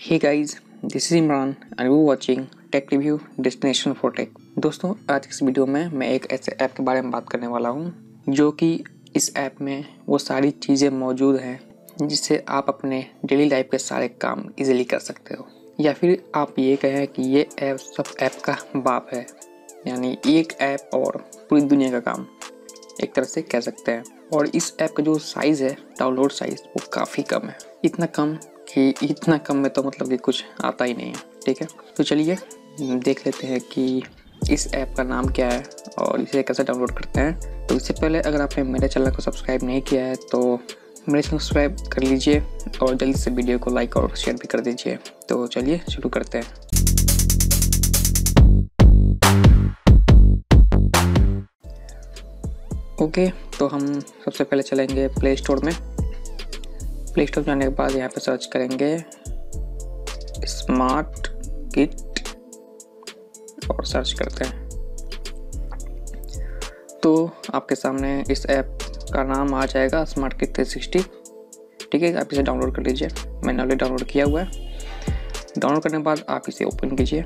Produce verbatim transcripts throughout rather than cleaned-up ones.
Hey guys, this is Imran and you watching tech review destination for tech. दोस्तों, आज इस video में मैं एक ऐसे ऐप के बारे में बात करने वाला हूं जो कि इस ऐप में वो सारी चीज़ें मौजूद हैं जिससे आप अपने डेली लाइफ के सारे काम इजीली कर सकते हो, या फिर आप ये कहें कि ये ऐप सब ऐप का बाप है। यानी एक ऐप और पूरी दुनिया का काम एक तरह से कह सकते हैं। और इस ऐप का जो साइज़ है, डाउनलोड साइज़, वो काफ़ी कम है। इतना कम कि इतना कम में तो मतलब कि कुछ आता ही नहीं है। ठीक है, तो चलिए देख लेते हैं कि इस ऐप का नाम क्या है और इसे कैसे डाउनलोड करते हैं। तो इससे पहले अगर आपने मेरे चैनल को सब्सक्राइब नहीं किया है तो मेरे चैनल सब्सक्राइब कर लीजिए और जल्दी से वीडियो को लाइक और शेयर भी कर दीजिए। तो चलिए शुरू करते हैं। ओके, तो हम सबसे पहले चलेंगे प्ले स्टोर में। प्ले स्टोर जाने के बाद यहाँ पे सर्च करेंगे स्मार्ट किट और सर्च करते हैं तो आपके सामने इस ऐप का नाम आ जाएगा, स्मार्ट किट थ्री सिक्सटी। ठीक है, आप इसे डाउनलोड कर लीजिए। मैंने ऑलरेडी डाउनलोड किया हुआ है। डाउनलोड करने के बाद आप इसे ओपन कीजिए।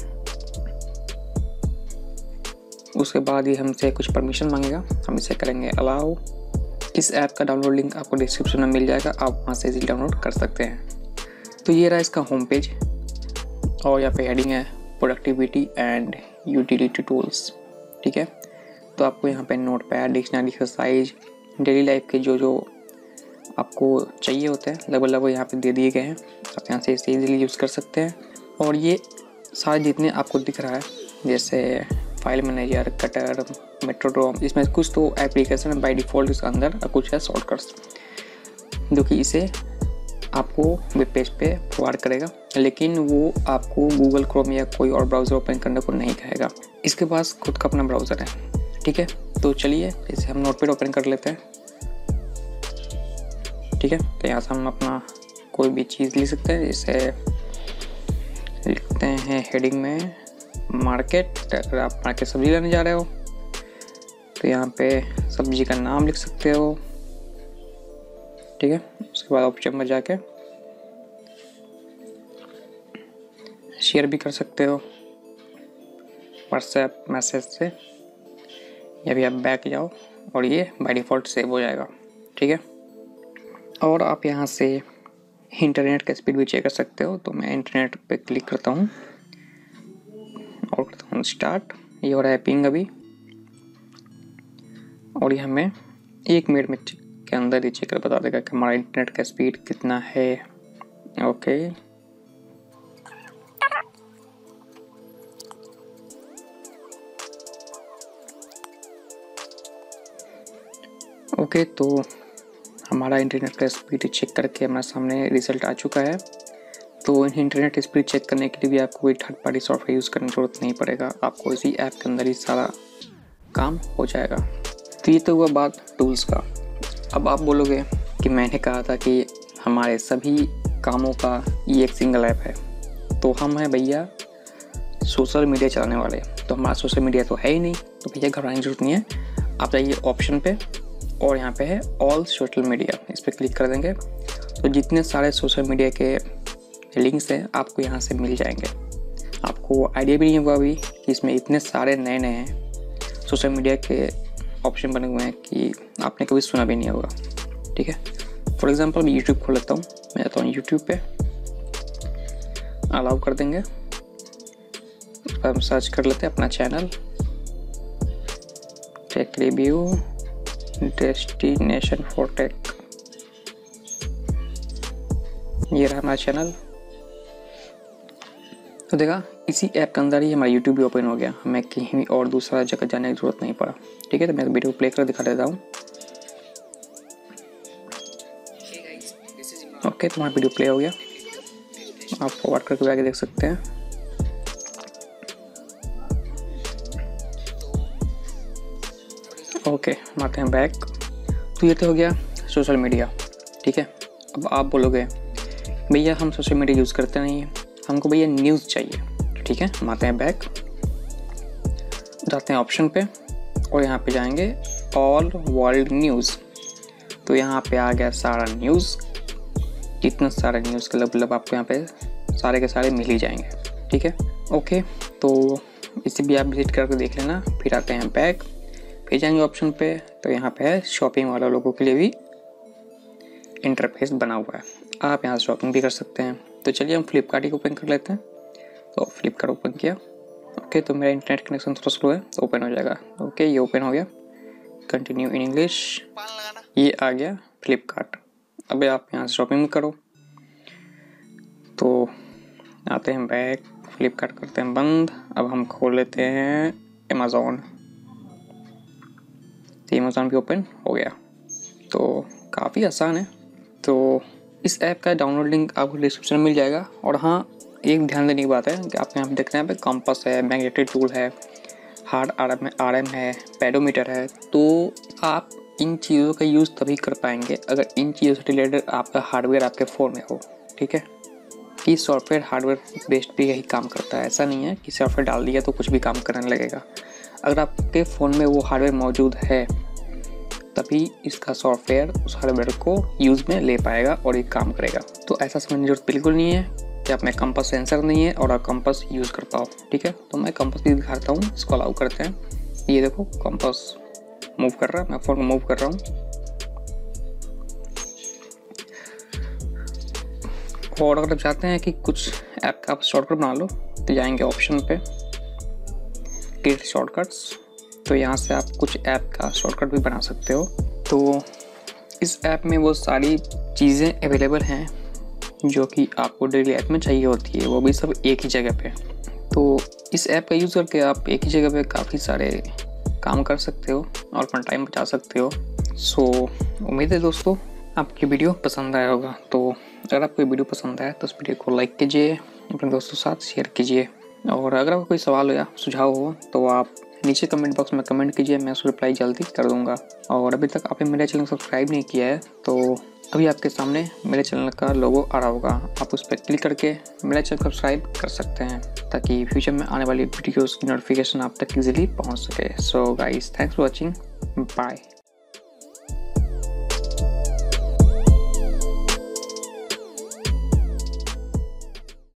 उसके बाद ये हमसे कुछ परमिशन मांगेगा, हम इसे करेंगे अलाउ। इस ऐप का डाउनलोड लिंक आपको डिस्क्रिप्शन में मिल जाएगा, आप वहाँ से इजीली डाउनलोड कर सकते हैं। तो ये रहा इसका होम पेज और यहाँ पे हेडिंग है प्रोडक्टिविटी एंड यूटिलिटी टूल्स। ठीक है, तो आपको यहाँ पे note pad, dictionary, exercise, daily life के जो जो आपको चाहिए होते हैं लगभग लगभग यहाँ पे दे दिए गए हैं। आप यहाँ से इसे ईजिली यूज़ कर सकते हैं। और ये सारे जितने आपको दिख रहा है, जैसे फाइल मैनेजर, कटर, मेट्रोड्रोम, इसमें कुछ तो एप्लीकेशन है बाय डिफ़ॉल्ट इसके अंदर और कुछ है शॉर्टकट्स जो कि इसे आपको वेब पेज पे प्रोवाइड करेगा, लेकिन वो आपको गूगल क्रोम या कोई और ब्राउज़र ओपन करने को नहीं कहेगा। इसके पास खुद का अपना ब्राउज़र है। ठीक है, तो चलिए इसे हम नोटपैड ओपन कर लेते हैं। ठीक है, तो यहाँ से हम अपना कोई भी चीज़ लिख सकते हैं। जैसे लिखते हैं हेडिंग में मार्केट। अगर आप मार्केट सब्जी लेने जा रहे हो तो यहाँ पे सब्जी का नाम लिख सकते हो। ठीक है, उसके बाद ऑप्शन में जाके शेयर भी कर सकते हो व्हाट्सएप मैसेज से, या भी आप बैक जाओ और ये बाय डिफ़ॉल्ट सेव हो जाएगा। ठीक है, और आप यहाँ से इंटरनेट का स्पीड भी चेक कर सकते हो। तो मैं इंटरनेट पे क्लिक करता हूँ और करता हूँ स्टार्ट। ये हो रहा है पिंग अभी, और ये हमें एक मिनट में के अंदर ही चेक कर बता देगा कि हमारा इंटरनेट का स्पीड कितना है। ओके, ओके तो हमारा इंटरनेट का स्पीड चेक करके हमारे सामने रिजल्ट आ चुका है। तो इंटरनेट स्पीड चेक करने के लिए भी आपको कोई थर्ड पार्टी सॉफ्टवेयर यूज़ करने की ज़रूरत नहीं पड़ेगा, आपको इसी ऐप के अंदर ही सारा काम हो जाएगा। तो ये तो हुआ बात टूल्स का। अब आप बोलोगे कि मैंने कहा था कि हमारे सभी कामों का ये एक सिंगल ऐप है, तो हम हैं भैया सोशल मीडिया चलाने वाले, तो हमारा सोशल मीडिया तो है ही नहीं। तो भैया घबराने की ज़रूरत नहीं है, आप जाइए ऑप्शन पे और यहाँ पे है ऑल सोशल मीडिया, इस पर क्लिक कर देंगे तो जितने सारे सोशल मीडिया के लिंक्स हैं आपको यहाँ से मिल जाएंगे। आपको आइडिया भी नहीं होगा अभी कि इसमें इतने सारे नए नए सोशल मीडिया के ऑप्शन बने हुए हैं कि आपने कभी सुना भी नहीं होगा। ठीक है, फॉर एग्जांपल मैं यूट्यूब खोल लेता हूँ। मैं जाता हूँ यूट्यूब पे, अलाउ कर देंगे। उस पर हम सर्च कर लेते हैं अपना channel, tech review destination for tech. ये रहा हमारा चैनल। तो देखा, इसी ऐप के अंदर ही हमारा यूट्यूब भी ओपन हो गया, हमें कहीं और दूसरा जगह जाने की ज़रूरत नहीं पड़ा। ठीक है, तो मैं वीडियो प्ले कर दिखा देता हूँ। ओके, तो हमारा वीडियो प्ले हो गया, आप फॉरवर्ड करके आगे देख सकते हैं। ओके, हम आते हैं बैक। तो ये तो हो गया सोशल मीडिया। ठीक है, अब आप बोलोगे भैया हम सोशल मीडिया यूज़ करते नहीं हैं, हमको भैया न्यूज़ चाहिए। ठीक है, हम आते हैं बैक, जाते हैं ऑप्शन पे और यहाँ पे जाएंगे ऑल वर्ल्ड न्यूज़। तो यहाँ पे आ गया सारा न्यूज़, इतना सारा न्यूज़ का मतलब आपको यहाँ पे सारे के सारे मिल ही जाएंगे। ठीक है, ओके, तो इसे भी आप विजिट करके देख लेना। फिर आते हैं बैक, फिर जाएंगे ऑप्शन पे, तो यहाँ पे है शॉपिंग वाला लोगों के लिए भी इंटरफेस बना हुआ है, आप यहाँ शॉपिंग भी कर सकते हैं। तो चलिए हम फ्लिपकार्ट ही ओपन कर लेते हैं। तो फ्लिपकार्ट ओपन किया, ओके, तो मेरा इंटरनेट कनेक्शन थोड़ा स्लो है, तो ओपन हो जाएगा। ओके, ये ओपन हो गया। कंटिन्यू इन इंग्लिश, ये आ गया फ्लिपकार्ट। अब आप यहाँ से शॉपिंग करो। तो आते हैं बैक, फ्लिपकार्ट करते हैं बंद। अब हम खोल लेते हैं अमेज़ॉन। तो अमेज़ॉन भी ओपन हो गया। तो काफ़ी आसान है। तो इस ऐप का डाउनलोड लिंक आपको डिस्क्रिप्शन में मिल जाएगा। और हाँ, एक ध्यान देने की बात है कि आप यहाँ पे देख रहे हैं, यहाँ पे कंपास है, मैग्नेटिक टूल है, hard R M R M है, पेडोमीटर है। तो आप इन चीज़ों का यूज़ तभी कर पाएंगे अगर इन चीज़ों से रिलेटेड आपका हार्डवेयर आपके फ़ोन में हो। ठीक है, कि सॉफ्टवेयर हार्डवेयर बेस्ड भी यही काम करता है। ऐसा नहीं है कि सॉफ्टवेयर डाल दिया तो कुछ भी काम करने लगेगा। अगर आपके फ़ोन में वो हार्डवेयर मौजूद है तभी इसका सॉफ्टवेयर उस हार्डवेयर को यूज़ में ले पाएगा और ये काम करेगा। तो ऐसा समझने की जरूरत बिल्कुल नहीं है कि आप में कंपास सेंसर नहीं है और आप कंपास यूज़ कर पाओ। ठीक है, तो मैं कंपास भी दिखाता हूँ, इसको अलाउ करते हैं। ये देखो कंपास मूव कर रहा है, मैं फ़ोन को मूव कर रहा हूँ। और अगर आप चाहते हैं कि कुछ ऐप का आप शॉर्टकट बना लो तो जाएंगे ऑप्शन पे, क्रिएट शॉर्टकट्स। तो यहाँ से आप कुछ ऐप का शॉर्टकट भी बना सकते हो। तो इस ऐप में वो सारी चीज़ें अवेलेबल हैं जो कि आपको डेली लाइफ में चाहिए होती है, वो भी सब एक ही जगह पे। तो इस ऐप का यूज़ करके आप एक ही जगह पे काफ़ी सारे काम कर सकते हो और अपना टाइम बचा सकते हो। सो उम्मीद है दोस्तों आपकी वीडियो पसंद आया होगा। तो अगर आपको वीडियो पसंद आया तो इस वीडियो को लाइक कीजिए, अपने दोस्तों के साथ शेयर कीजिए। और अगर आपको कोई सवाल हो या सुझाव हो तो आप नीचे कमेंट बॉक्स में कमेंट कीजिए, मैं उसको रिप्लाई जल्दी कर दूंगा। और अभी तक आपने मेरे चैनल को सब्सक्राइब नहीं किया है तो अभी आपके सामने मेरे चैनल का लोगो आ रहा होगा, आप उस पर क्लिक करके मेरा चैनल सब्सक्राइब कर सकते हैं ताकि फ्यूचर में आने वाली वीडियोज़ की नोटिफिकेशन आप तक इजीली पहुंच सके। So guys, thanks for watching, bye.